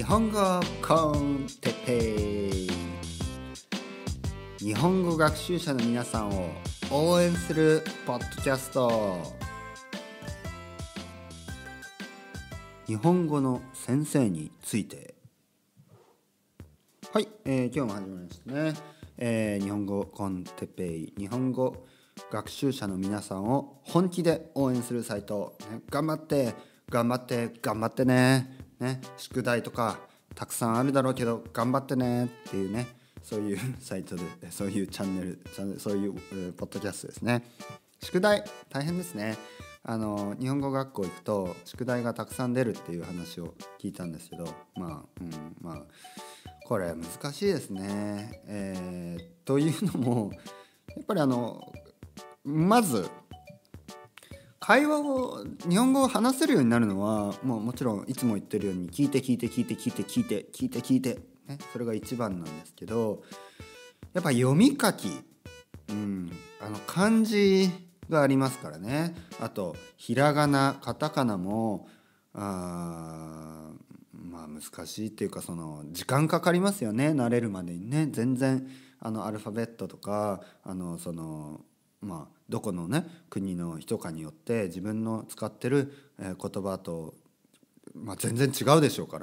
日本語コンテッペイ。日本語学習者の皆さんを応援するポッドキャスト。日本語の先生について。はい、今日も始まりましたね。日本語コンテッペイ。日本語学習者の皆さんを本気で応援するサイト、ね、頑張ってね、宿題とかたくさんあるだろうけど頑張ってねっていうね、そういうサイトで、そういうチャンネル、そういうポッドキャストですね。宿題大変ですね。日本語学校行くと宿題がたくさん出るっていう話を聞いたんですけど、これ難しいですね。というのもやっぱりまず会話を日本語を話せるようになるのはもちろんいつも言ってるように聞いて、ね、それが一番なんですけど、やっぱ読み書き、漢字がありますからね。あとひらがなカタカナも難しいっていうか、その時間かかりますよね、慣れるまでにね。全然アルファベットとかどこのね国の人かによって自分の使ってる言葉と全然違うでしょうから、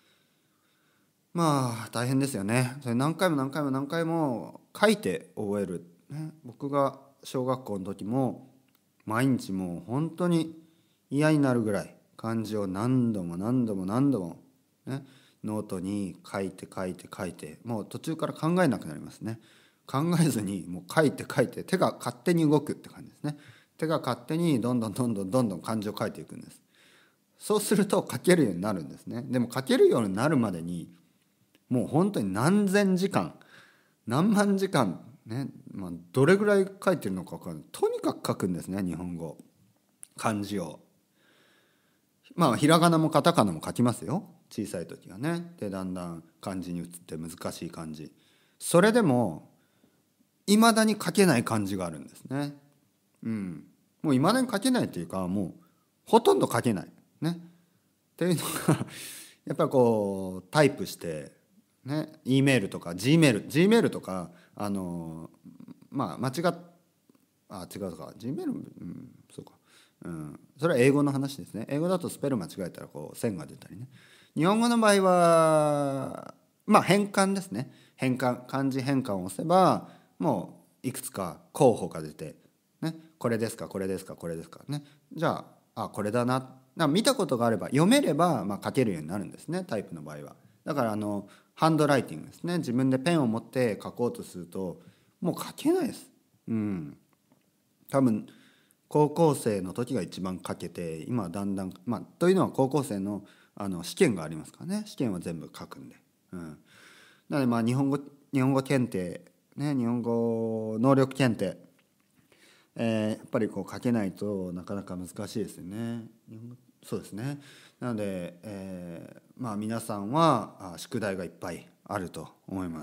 大変ですよね。それ何回も書いて覚える、ね、僕が小学校の時も毎日もう本当に嫌になるぐらい漢字を何度も、ね、ノートに書いてもう途中から考えなくなりますね。考えずにもう書いて手が勝手に動くって感じですね。手が勝手にどんどん漢字を書いていくんです。そうすると書けるようになるんですね。でも書けるようになるまでにもう本当に何千時間何万時間ね、どれぐらい書いてるのか分からない。とにかく書くんですね、日本語漢字を。ひらがなもカタカナも書きますよ、小さい時はね。でだんだん漢字に移って難しい漢字、それでもいまだに書けない漢字があるんですね。もういまだに書けないっていうか、もうほとんど書けないねっていうのがやっぱりこうタイプしてね、E メールとか G メールとか間違っ違うか G メール、そうか、それは英語の話ですね。英語だとスペル間違えたらこう線が出たりね。日本語の場合は変換ですね。漢字変換を押せばもういくつか候補が出て、ね、これですかね、じゃあこれだな、見たことがあれば読めれば書けるようになるんですね、タイプの場合は。だからハンドライティングですね。自分でペンを持って書こうとするともう書けないです。多分高校生の時が一番書けて、今はだんだんというのは高校生の試験がありますからね。試験は全部書くんで、なので日本語検定ね、日本語能力検定、やっぱりこう書けないとなかなか難しいですよね。そうですね。なので、皆さんは宿題がいっぱいあると思います。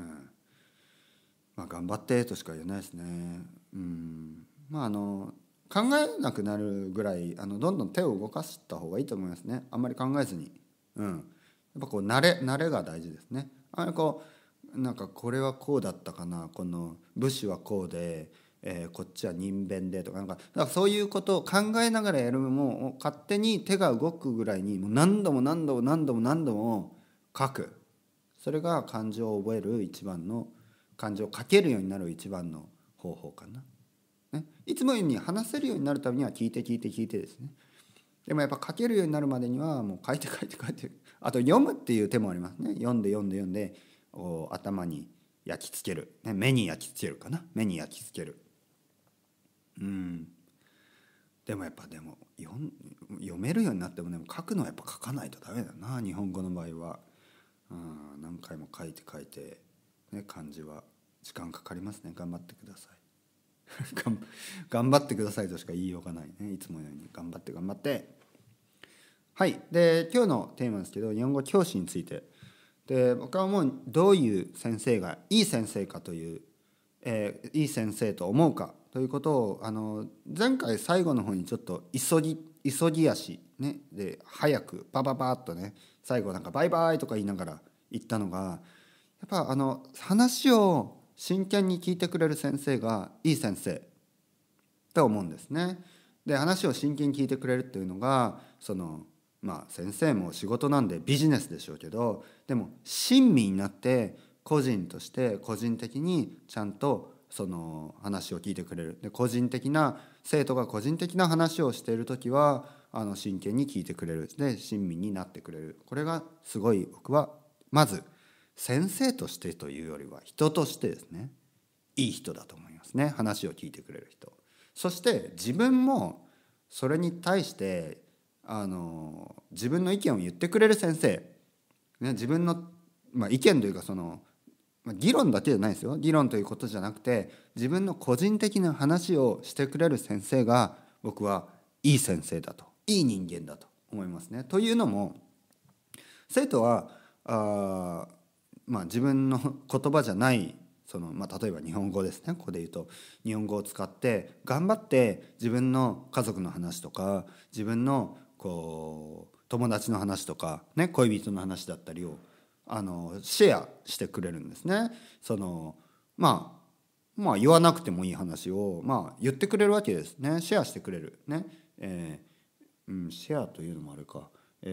頑張ってとしか言えないですね。考えなくなるぐらいどんどん手を動かした方がいいと思いますね。あんまり考えずに、やっぱこう慣れが大事ですね。これはこうだったかな、この部首はこうで、こっちは人弁でとかだからそういうことを考えながらやるのも勝手に手が動くぐらいにもう何度も書く。それが漢字を覚える一番の、漢字を書けるようになる一番の方法かな。いつもように話せるようになるためには聞いてですね。でもやっぱ書けるようになるまでにはもう書いてあと読むっていう手もありますね。読んで頭に焼き付ける、目に焼き付けるかな。でも読めるようになっても書くのはやっぱ書かないとダメだな、日本語の場合は。何回も書いて、漢字は時間かかりますね。頑張ってください頑張ってくださいとしか言いようがないね。いつものように頑張って。はい。で今日のテーマですけど、日本語教師についてで、僕はもうどういう先生がいい先生かという、いい先生と思うかということを前回最後の方にちょっと急ぎ足ね、で早くパパパッとね、最後なんかバイバイとか言いながら言ったのが、やっぱ話を真剣に聞いてくれる先生がいい先生と思うんですね。で話を真剣に聞いてくれるっていうのが先生も仕事なんでビジネスでしょうけど、でも親身になって個人として個人的にちゃんとその話を聞いてくれる。で生徒が個人的な話をしている時は真剣に聞いてくれる。で親身になってくれる。これがすごい僕はまず先生としてというよりは人としてですね、いい人だと思いますね。話を聞いてくれる人。そして自分もそれに対して自分の意見を言ってくれる先生、ね、自分の、意見というか議論だけじゃないですよ。議論ということじゃなくて自分の個人的な話をしてくれる先生が僕はいい先生だと、いい人間だと思いますね。というのも生徒は自分の言葉じゃない例えば日本語ですね。ここで言うと日本語を使って頑張って自分の家族の話とか自分の友達の話とか、ね、恋人の話だったりをシェアしてくれるんですね。言わなくてもいい話を言ってくれるわけですね。シェアしてくれるね。シェアというのもあるか。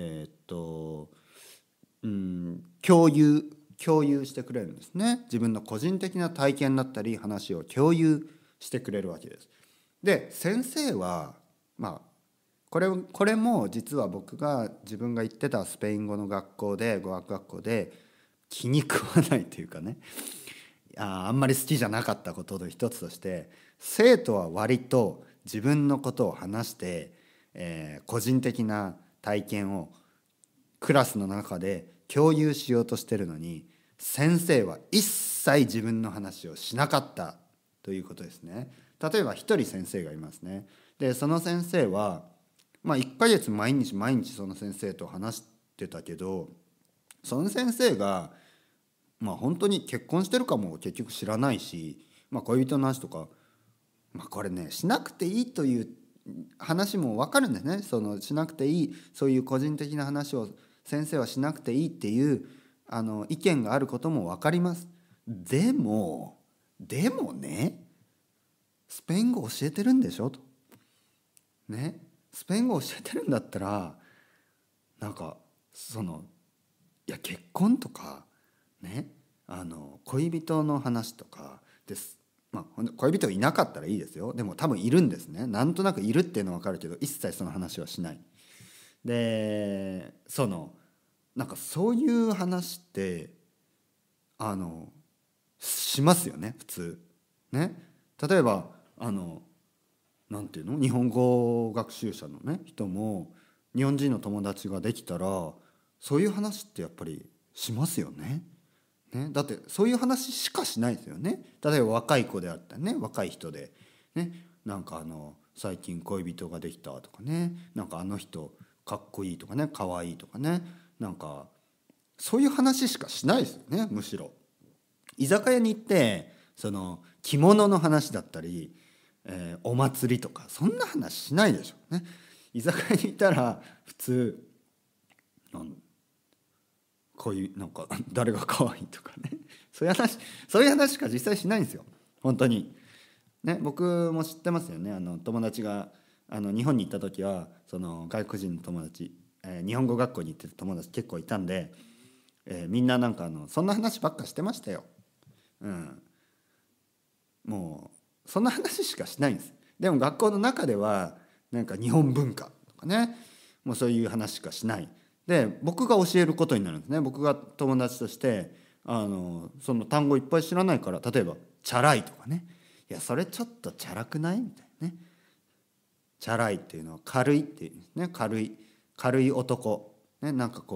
共有してくれるんですね。自分の個人的な体験だったり話を共有してくれるわけです。で先生はこれも実は自分が行ってたスペイン語の学校で語学学校で気に食わないというかね、あんまり好きじゃなかったことの一つとして、生徒は割と自分のことを話して、個人的な体験をクラスの中で共有しようとしてるのに、先生は一切自分の話をしなかったということですね。例えば一人先生がいますね。でその先生は1ヶ月毎日その先生と話してたけど、その先生が本当に結婚してるかも結局知らないし、恋人の話とか、これねしなくていいという話も分かるんですね。しなくていい、そういう個人的な話を先生はしなくていいっていう意見があることも分かります。でもね、スペイン語教えてるんでしょとね。スペイン語教えてるんだったら結婚とかね、恋人の話とかです。恋人いなかったらいいですよ。でも多分いるんですね。なんとなくいるっていうのは分かるけど一切その話はしない。でそういう話ってしますよね普通ね。例えばなんていうの、日本語学習者のね人も日本人の友達ができたらそういう話ってやっぱりしますよね。だってそういう話しかしないですよね。例えば若い子であったりね、若い人でね、最近恋人ができたとかね、あの人かっこいいとかね、かわいいとかね、そういう話しかしないですよね。むしろ居酒屋に行って着物の話だったり、お祭りとかそんな話しないでしょね。居酒屋にいたら普通誰が可愛いとかね、そういう話しか実際しないんですよ本当にね。僕も知ってますよね。友達が日本に行った時は外国人の友達、日本語学校に行ってた友達結構いたんで、みんなそんな話ばっかしてましたよ。もうそんな話しかしないんです。でも学校の中では日本文化とかね、もうそういう話しかしないで、僕が教えることになるんですね。僕が友達としてその単語いっぱい知らないから、例えばチャラいとかね、いやそれちょっとチャラくないみたいなね。チャラいっていうのは軽いっていうね、軽い男ね。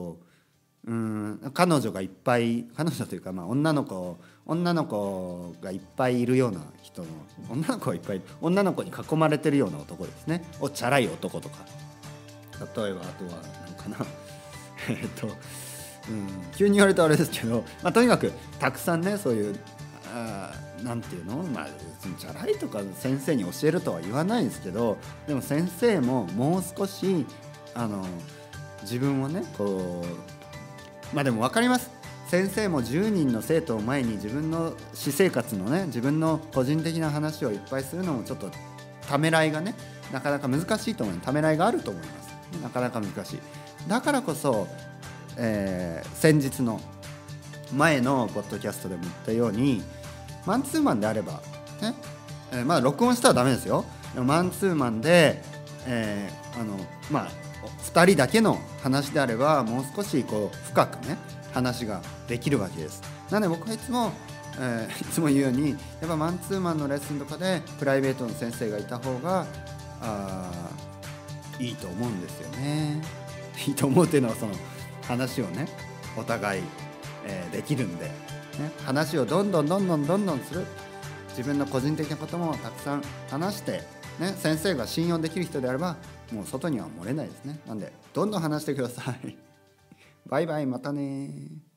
彼女がいっぱい、彼女というか女の子がいっぱいいるような人の、女の子に囲まれてるような男ですねをチャラい男とか、例えばあとは何かな急に言われたらあれですけど、とにかくたくさんね、そういうなんていうの、別にチャラいとか先生に教えるとは言わないですけど、でも先生ももう少し自分をねこうでも分かります。先生も10人の生徒を前に自分の私生活のね自分の個人的な話をいっぱいするのもちょっとためらいがねなかなか難しいと思う。ためらいがあると思います。なかなか難しい。だからこそ、先日の前のポッドキャストでも言ったようにマンツーマンであればね、録音したらダメですよ。でもマンツーマンで、2人だけの話であればもう少しこう深くね話ができるわけです。なので僕はいつも、いつも言うようにやっぱマンツーマンのレッスンとかでプライベートの先生がいた方がいいと思うんですよね。いいと思うっていうのはその話をねお互い、できるんで、ね、話をどんどんする。自分の個人的なこともたくさん話して、ね、先生が信用できる人であればもう外には漏れないですね。なんでどんどん話してください。バイバイ、またね。